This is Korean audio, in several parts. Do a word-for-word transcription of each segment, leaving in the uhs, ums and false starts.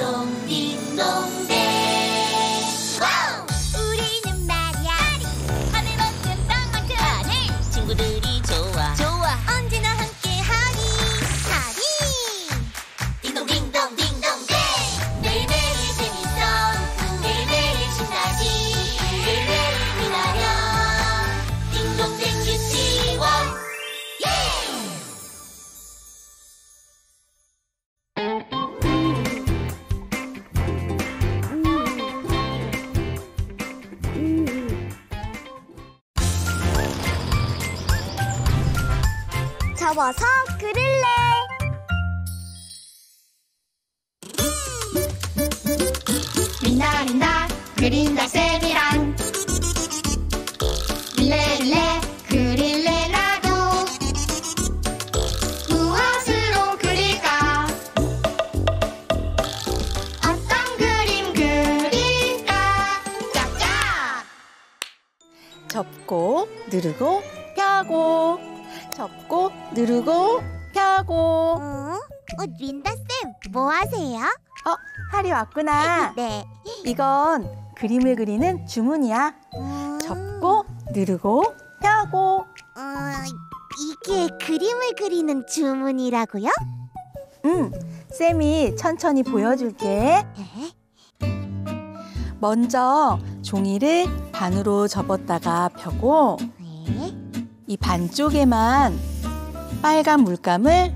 딩동댕 와우! 우리는 말이야 하늘만큼 땅만큼 하늘 친구들이 좋아 좋아 언제나 함께하니 하니 딩동딩동 딩동댕 매일매일 재밌어 매일매일 신나지 매일매일 빛나려 딩동댕 유치원 예! 접어서 그릴래. 민다 민다 그린다 쌤이랑 릴레릴레 그릴래 나도 무엇으로 그릴까 어떤 그림 그릴까 짝짝 접고 누르고 펴고 접고 누르고 펴고. 어? 어, 린다 쌤, 뭐 하세요? 어, 하리 왔구나. 네. 이건 그림을 그리는 주문이야. 음, 접고 누르고 펴고. 어, 이게 그림을 그리는 주문이라고요? 응, 쌤이 천천히 보여줄게. 네. 먼저 종이를 반으로 접었다가 펴고 네. 이 반쪽에만 빨간 물감을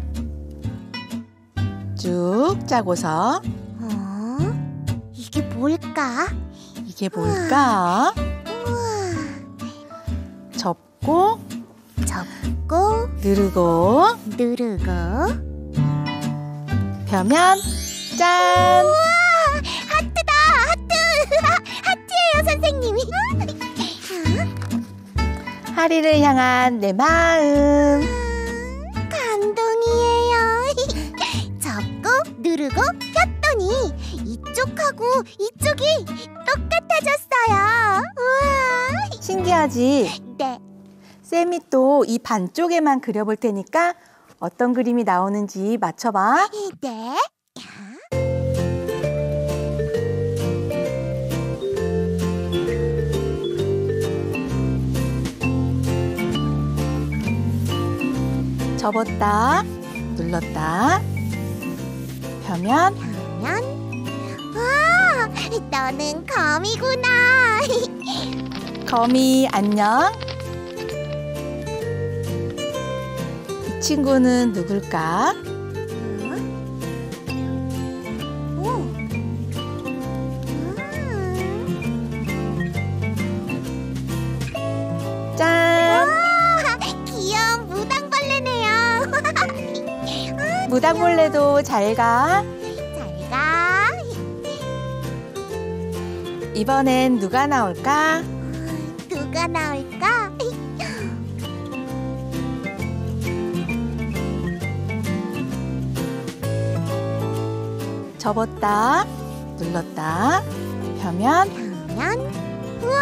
쭉 짜고서 어? 이게 뭘까? 이게 뭘까? 우와. 접고 접고 누르고 누르고. 펴면 짠! 우와! 하트다! 하트! 하트예요, 선생님이. 하리를 향한 내 마음. 감동이에요. 접고 누르고 폈더니 이쪽하고 이쪽이 똑같아졌어요. 우와. 신기하지? 네. 쌤이 또 이 반쪽에만 그려볼 테니까 어떤 그림이 나오는지 맞춰봐. 네. 접었다, 눌렀다, 펴면 그러면 와, 너는 거미구나. 거미 안녕. 이 친구는 누굴까? 오. 짠! 와, 귀여운 무당벌레네요. 무당벌레도 잘 가. 잘 가. 이번엔 누가 나올까? 누가 나올까? 접었다, 눌렀다, 펴면 그러면 우와,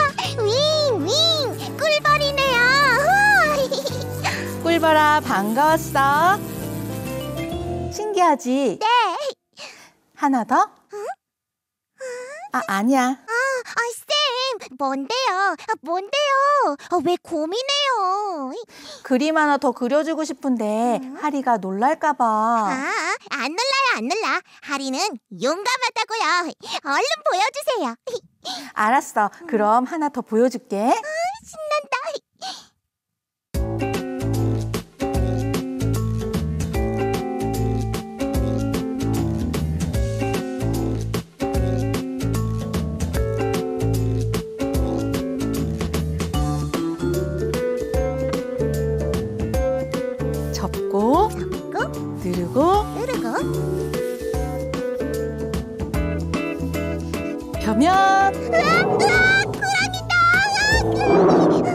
윙윙 꿀벌이네요. 우와. 꿀벌아 반가웠어. 신기하지? 네. 하나 더? 아, 아니야. 아, 아, 쌤, 뭔데요? 아, 뭔데요? 아, 왜 고민해요? 그림 하나 더 그려주고 싶은데 하리가 놀랄까 봐. 아, 안 놀라요, 안 놀라. 하리는 용감하다고요. 얼른 보여주세요. 알았어. 그럼 하나 더 보여줄게. 신난다. 접고 접고 누르고 누르고 펴면 으악, 으악, 호랑이다.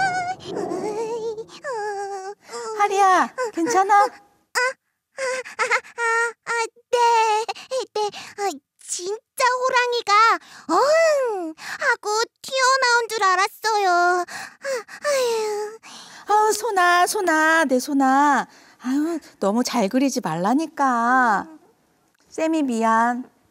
하리야 괜찮아? 아, 네, 네. 아, 진짜 호랑이가 엉 하고 튀어나온 줄 알았어요. 아휴. 아우 소나 소나 내 소나. 아유 너무 잘 그리지 말라니까. 쌤이 미안.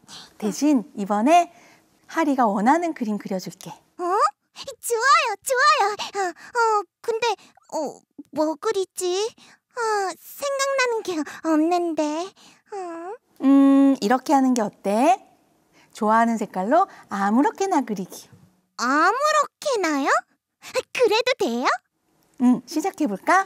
대신 이번에 하리가 원하는 그림 그려줄게. 어? 좋아요, 좋아요. 어, 어 근데 어, 뭐 그리지? 어, 생각나는 게 없는데. 어. 음, 이렇게 하는 게 어때? 좋아하는 색깔로 아무렇게나 그리기. 아무렇게나요? 그래도 돼요? 응, 시작해볼까?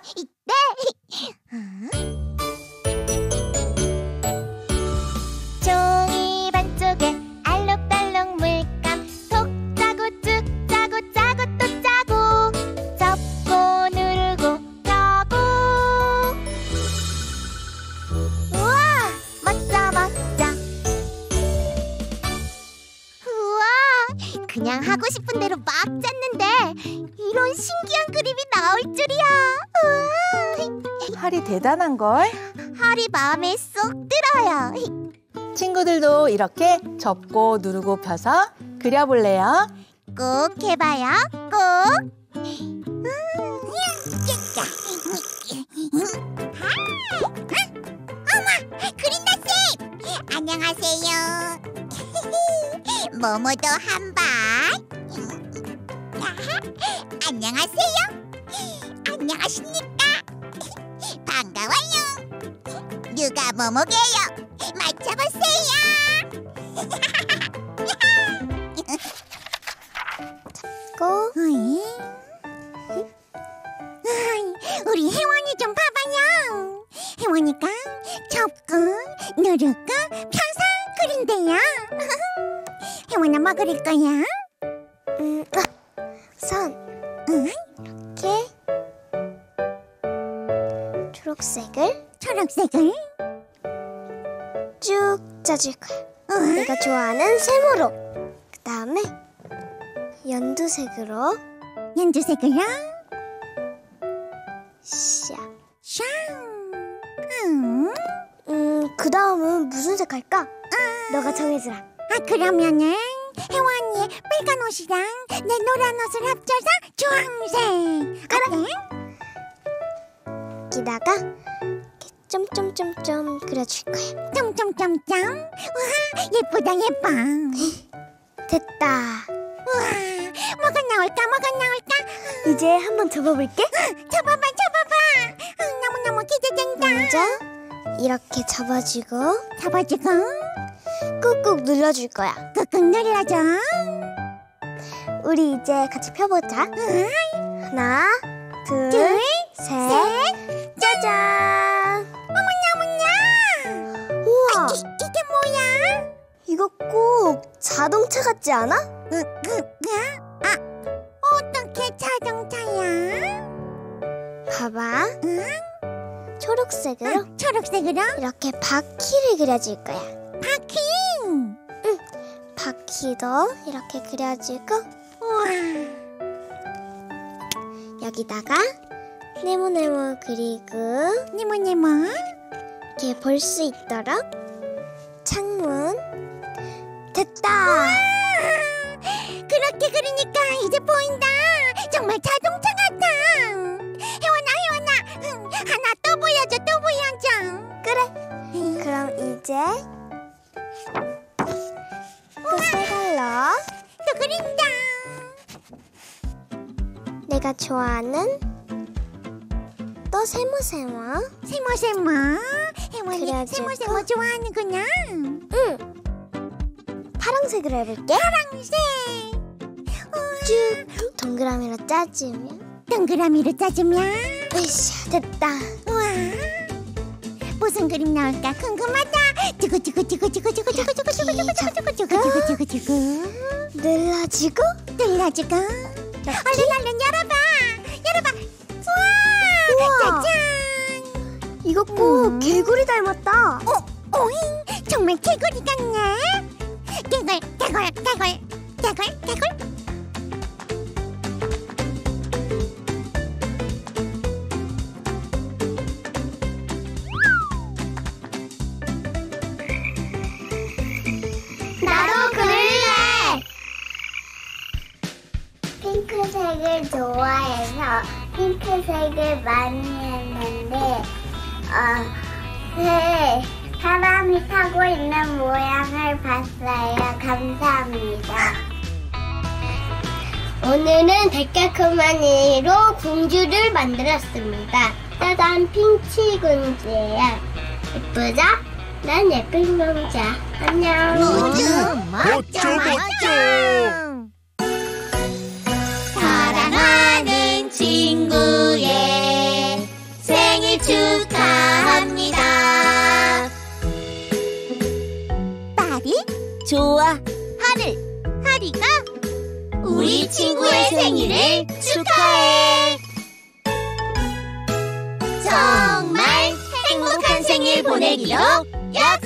종이 반쪽에 알록달록 물감 톡 짜고 쭉 짜고 짜고 또 짜고 접고 누르고 펴고. 우와, 멋져 멋져. 우와, 그냥 하고 싶은 대로 막 짰는데 이런 신기한 그림이 나올 줄이야. 우와. 하리 대단한걸? 하리 마음에 쏙 들어요. 친구들도 이렇게 접고 누르고 펴서 그려볼래요? 꼭 해봐요, 꼭. 어머, 그린다쌤! 안녕하세요. 모모도 한발. 안녕하세요. 안녕하십니까? 반가워요. 누가 모모게요? 맞춰보세요. 잡고. 우리 혜원이 좀 봐봐요. 혜원이가 접고 누르고 펴서 그린대요. 혜원아 뭐 그릴 거야? 음, 선. 응? 이렇게 초록색을 초록색을 쭉 짜줄 거야. 응? 내가 좋아하는 세모로. 그 다음에 연두색으로 연두색을요? 샤. 샹. 음. 음, 그 다음은 무슨 색 할까? 너가 정해주라. 아 그러면은 혜원이의 빨간 옷이랑 내 노란 옷을 합쳐서 주황색. 어때? 여기다가 이렇게 점점점점 그려줄 거야. 점점점점. 우와, 예쁘다 예뻐. 됐다. 우와, 뭐가 나올까 뭐가 나올까? 이제 한번 접어볼게. 접어봐 접어봐. 응, 너무너무 기대된다. 먼저 이렇게 접어주고 접어주고 꾹꾹 눌러줄 거야. 꾹꾹 눌러줘. 우리 이제 같이 펴보자. 응. 하나, 둘, 둘, 셋, 셋. 짜잔! 어머나 어머나. 우와, 이, 이게 뭐야? 이거 꼭 자동차 같지 않아? 으, 으, 으? 아, 어떻게 자동차야? 봐봐. 응? 초록색으로 응, 초록색으로 이렇게 바퀴를 그려줄 거야. 바퀴. 바퀴도 이렇게 그려주고 우와. 여기다가 네모네모 그리고 네모네모. 이렇게 볼 수 있도록 창문. 됐다. 그렇게 그리니까 이제 보인다. 정말 자동차 같아. 혜원아 혜원아, 응, 하나 또 보여줘 또 보여줘. 그래. 그럼 이제 또 색깔로 또 그린다. 내가 좋아하는 또 세모세모. 세모세모. 혜원이 그래가지고. 세모세모 좋아하는구나. 응. 파란색으로 해볼게. 파란색. 쭉 동그라미로 짜주면. 동그라미로 짜주면. 으쌰, 됐다. 우와. 무슨 그림 나올까 궁금하다. 쭈구쭈구쭈구쭈구쭈구쭈구쭈구쭈구쭈구쭈구쭈구쭈구쭈구쭈구쭈구. 눌러주고 눌러주고. 얼른 얼른 열어봐. 열어봐. 우와. 우와. 짜잔. 이거 꼭 음. 개구리 닮았다. 어, 오잉. 정말 개구리 같네. 개굴, 개굴, 개굴, 개굴, 개굴. 나도 그릴래. 핑크색을 좋아해서 핑크색을 많이 했는데 어, 새 사람이 타고 있는 모양을 잘 봤어요. 감사합니다. 오늘은 데칼코마니로 공주를 만들었습니다. 짜잔, 핑치 공주예요. 예쁘죠? 난 예쁜 공주야. 안녕. 멋져 멋져. 사랑하는 친구의 생일 축하합니다. 딸이 좋아. 하늘, 하리가 우리 친구의 생일을 축하해. 정말 행복한 생일 보내기로 약속.